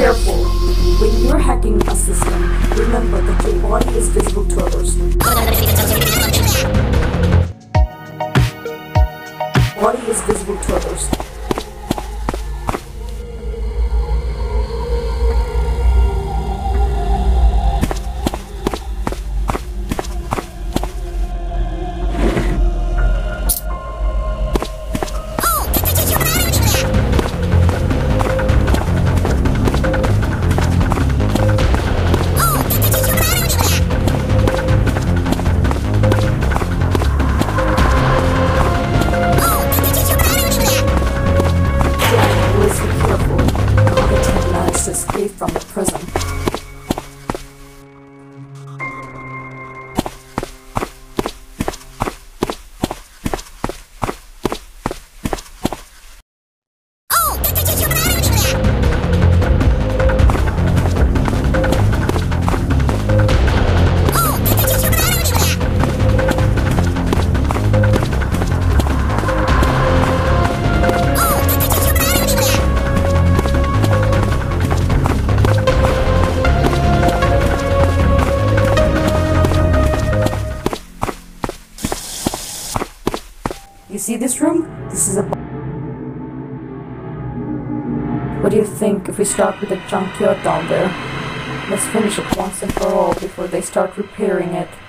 careful. When you're hacking a system, remember that your body is visible to others. Body is visible to others. Escape from the prison. You see this room? This is a... What do you think if we start with the junkyard down there? Let's finish it once and for all before they start repairing it.